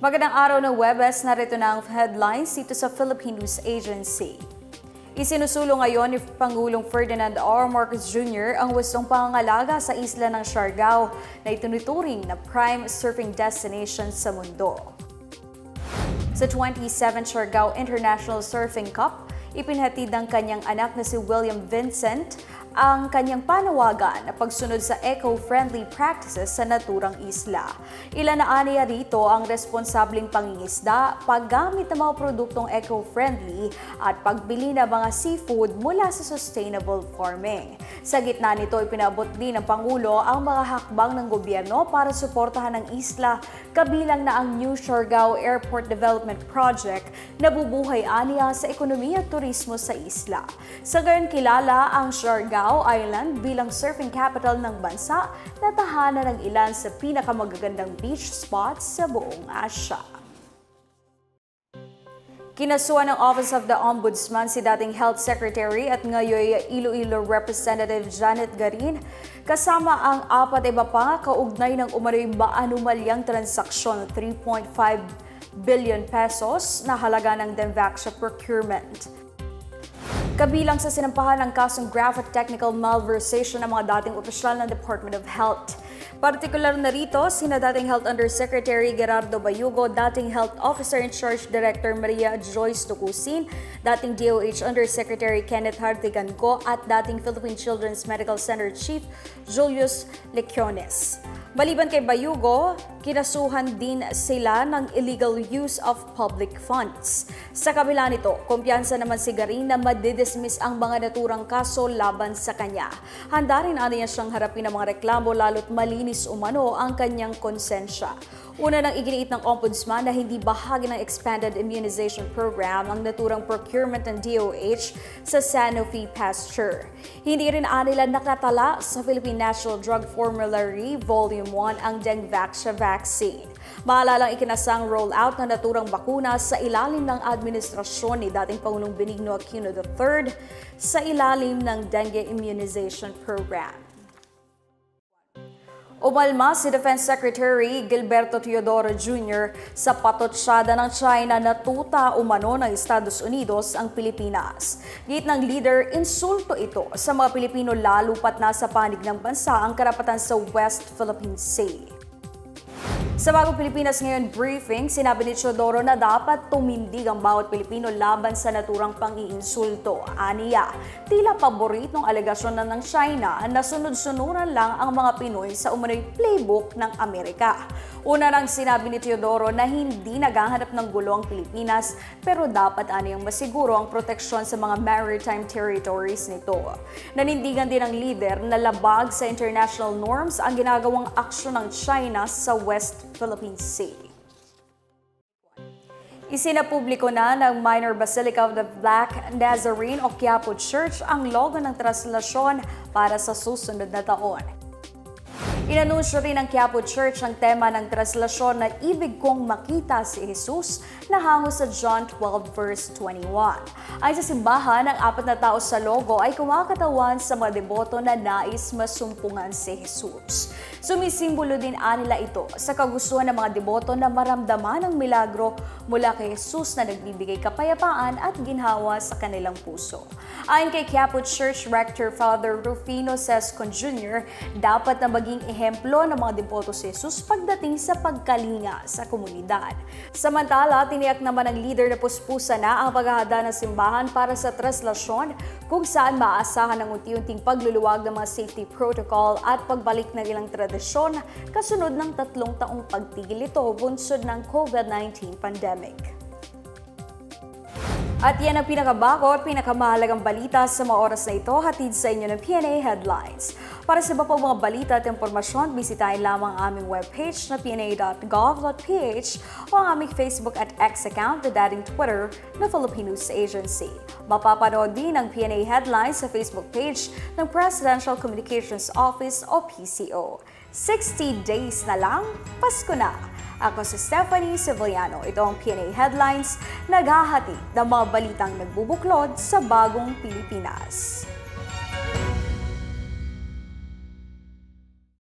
Magandang araw ng Webes, narito na ang headlines dito sa Philippine News Agency. Isinusulong ngayon ni Pangulong Ferdinand R. Marcos Jr. ang wastong pangangalaga sa isla ng Siargao na itinuturing na prime surfing destination sa mundo. Sa 27th Siargao International Surfing Cup, ipinhatid ng kanyang anak na si William Vincent ang kanyang panawagan na pagsunod sa eco-friendly practices sa naturang isla. Ilan na aniya rito ang responsableng pangingisda, paggamit ng mga produktong eco-friendly at pagbili ng mga seafood mula sa sustainable farming. Sa gitna nito, ipinabot din ng Pangulo ang mga hakbang ng gobyerno para suportahan ang isla, kabilang na ang New Siargao Airport Development Project na bubuhay aniya sa ekonomiya at turismo sa isla. Sa gayon kilala ang Siargao Island bilang surfing capital ng bansa na tahanan ng ilan sa pinakamagagandang beach spots sa buong Asya. Kinasuhan ng Office of the Ombudsman si dating Health Secretary at ngayon Iloilo Representative Janet Garin kasama ang 4 iba pa kaugnay ng umano'y maanumalyang transaksyon ng 3.5 billion pesos na halaga ng Denvaxia procurement. Kabilang sa sinampahan ng kasong graphic technical malversation ng mga dating opisyal ng Department of Health. Partikular na rito, sina dating Health Undersecretary Gerardo Bayugo, dating Health Officer in Charge Director Maria Joyce Tucusin, dating DOH Undersecretary Kenneth Hartiganco at dating Philippine Children's Medical Center Chief Julius Lecciones. Maliban kay Bayugo, kinasuhan din sila ng illegal use of public funds. Sa kabila nito, kumpiyansa naman si Garin na madidismiss ang mga naturang kaso laban sa kanya. Handa rin niya siyang harapin ang mga reklamo lalo't malinis umano ang kanyang konsensya. Una nang iginiit ng Ombudsman na hindi bahagi ng expanded immunization program ang naturang procurement ng DOH sa Sanofi Pasteur. Hindi rin nila nakatala sa Philippine National Drug Formulary Volume 1 ang Denvaxia vaccine. Maalalang ikinasang rollout ng naturang bakuna sa ilalim ng administrasyon ni dating Pangulong Benigno Aquino III sa ilalim ng dengue immunization program. Umalma si Defense Secretary Gilberto Teodoro Jr. sa patotsyada ng China na tuta umano ng Estados Unidos ang Pilipinas. Git ng leader, insulto ito sa mga Pilipino lalo pat nasa panig ng bansa ang karapatan sa West Philippine Sea. Sa Bagong Pilipinas Ngayon briefing, sinabi ni Teodoro na dapat tumindig ang bawat Pilipino laban sa naturang pang-iinsulto. Aniya, tila paboritong alegasyon na ng China na sunod-sunuran lang ang mga Pinoy sa umano'y playbook ng Amerika. Una nang sinabi ni Teodoro na hindi naghahanap ng gulo ang Pilipinas pero dapat aniyang masiguro ang proteksyon sa mga maritime territories nito. Nanindigan din ng leader na labag sa international norms ang ginagawang aksyon ng China sa West Philippine Sea. Isinapubliko na ng Minor Basilica of the Black Nazarene o Quiapo Church ang logo ng translasyon para sa susunod na taon. Inanunsyo rin ng Quiapo Church ang tema ng translasyon na ibig kong makita si Jesus na hango sa John 12 verse 21. Ayon sa simbahan, ang 4 na tao sa logo ay kumakatawan sa mga deboto na nais masumpungan si Jesus. Sumisimbolo din nila ito sa kagustuhan ng mga deboto na maramdaman ang milagro mula kay Jesus na nagbibigay kapayapaan at ginhawa sa kanilang puso. Ayon kay Quiapo Church Rector Father Rufino Sescon Jr., dapat na maging ehemplo ng mga deboto si Jesus pagdating sa pagkalinga sa komunidad. Samantala, tiniyak naman ng leader na puspusa na ang paghahanda ng simbahan para sa translasyon kung saan maaasahan ang unti-unting pagluluwag ng mga safety protocol at pagbalik ng ilang tradisyon kasunod ng 3 taong pagtigil ito bunsod ng COVID-19 pandemic. At yan ang pinakabago at pinakamahalagang balita sa mga oras na ito, hatid sa inyo ng PNA Headlines. Para sa iba pang mga balita at impormasyon, bisitahin lamang ang aming webpage na pna.gov.ph o ang aming Facebook at X account na dating Twitter na Philippine News Agency. Mapapanood din ang PNA Headlines sa Facebook page ng Presidential Communications Office o PCO. 60 days na lang, Pasko na! Ako si Stephanie Sevillano. Ito ang PNA Headlines, naghahati ng mga balitang nagbubuklod sa bagong Pilipinas.